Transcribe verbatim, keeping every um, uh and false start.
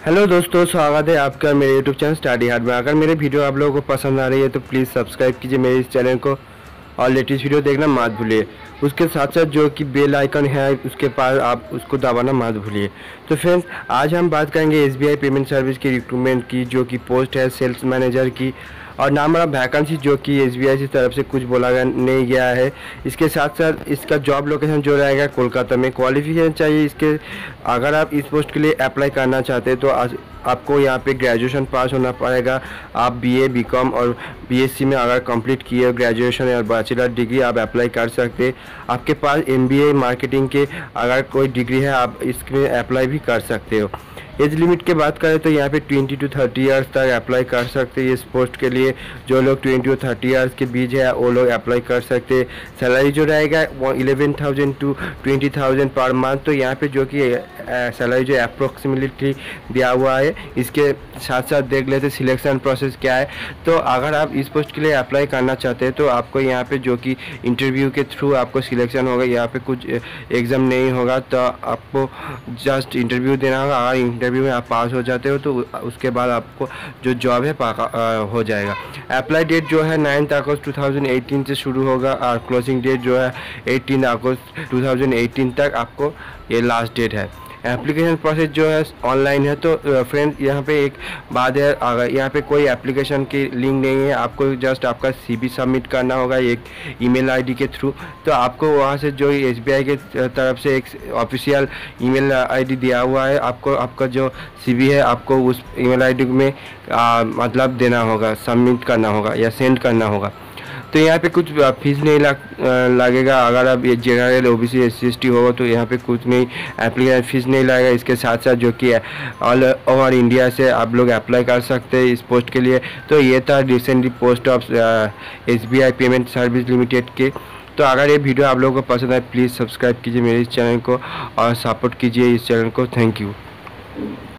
Hello दोस्तों, स्वागत है आपका मेरे यूट्यूब चैनल स्टडी हार्ड में। अगर मेरे वीडियो आप लोगों को पसंद आ रही है तो प्लीज़ सब्सक्राइब कीजिए मेरे इस चैनल को और लेटेस्ट वीडियो देखना मत भूलिए। उसके साथ साथ जो कि बेल आइकन है उसके पास आप उसको दबाना मत भूलिए। तो फ्रेंड्स, आज हम बात करेंगे एसबीआई पेमेंट सर्विस की रिक्रूटमेंट की, जो कि पोस्ट है सेल्स मैनेजर की, और नाम ऑफ वैकेंसी जो कि एसबीआई की तरफ से कुछ बोला गया नहीं गया है। इसके साथ साथ इसका जॉब लोकेशन जो रहेगा कोलकाता में। क्वालिफिकेशन चाहिए इसके, अगर आप इस पोस्ट के लिए अप्लाई करना चाहते हैं तो आज आपको यहाँ पे ग्रेजुएशन पास होना पड़ेगा। आप बीए, बीकॉम और बीएससी में अगर कंप्लीट किए ग्रेजुएशन या बैचलर डिग्री आप अप्लाई कर सकते हैं। आपके पास एमबीए मार्केटिंग के अगर कोई डिग्री है आप इसमें अप्लाई भी कर सकते हो। एज लिमिट की बात करें तो यहाँ पे ट्वेंटी टू थर्टी इयर्स तक अप्लाई कर सकते हैं इस पोस्ट के लिए। जो लोग ट्वेंटी टू थर्टी इयर्स के बीच है वो लोग अप्लाई कर सकते हैं। सैलरी जो रहेगा वो eleven thousand to twenty thousand per month. तो यहाँ पे जो कि सैलरी जो अप्रोक्सीमेटली दिया हुआ है, इसके साथ साथ देख लेते सिलेक्शन प्रोसेस क्या है। तो अगर आप इस पोस्ट के लिए अप्लाई करना चाहते हैं तो आपको यहाँ पे जो कि इंटरव्यू के थ्रू आपको सिलेक्शन होगा। यहाँ पे कुछ एग्ज़ाम नहीं होगा, तो आपको जस्ट इंटरव्यू देना होगा। अगर इंटरव्यू में आप पास हो जाते हो तो उसके बाद आपको जो जॉब है पाका हो जाएगा। अप्लाई डेट जो है ninth August two thousand eighteen से शुरू होगा और क्लोजिंग डेट जो है eighteen August two thousand eighteen तक आपको ये लास्ट डेट है। एप्लीकेशन प्रोसेस जो है ऑनलाइन है। तो फ्रेंड्स, यहाँ पे एक बात है, अगर यहाँ पे कोई एप्लीकेशन की लिंक नहीं है, आपको जस्ट आपका सीवी सबमिट करना होगा एक ईमेल आईडी के थ्रू। तो आपको वहाँ से जो एसबीआई के तरफ से एक ऑफिशियल ईमेल आईडी दिया हुआ है, आपको आपका जो सीवी है आपको उस ईमेल आईडी में आ, मतलब देना होगा, सबमिट करना होगा या सेंड करना होगा। तो यहाँ पे कुछ फीस नहीं लग लगेगा। अगर आप ये general OBC S C S T होगा तो यहाँ पे कुछ नहीं, एप्लीकेशन फीस नहीं लगेगा। इसके साथ साथ जो कि ऑल ओवर इंडिया से आप लोग अप्लाई कर सकते हैं इस पोस्ट के लिए। तो ये था recently post of SBI payment service limited के। तो अगर ये वीडियो आप लोगों को पसंद आए प्लीज़ सब्सक्राइब कीजिए मेरे इस चैनल को और सपोर्ट कीजिए इस चैनल को। Thank you.